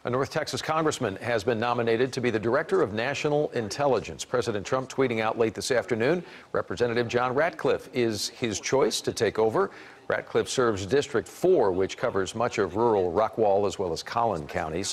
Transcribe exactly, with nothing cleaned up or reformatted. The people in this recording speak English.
A North Texas congressman has been nominated to be the director of national intelligence. President Trump tweeting out late this afternoon, Representative John Ratcliffe is his choice to take over. Ratcliffe serves District four, which covers much of rural Rockwall as well as Collin counties.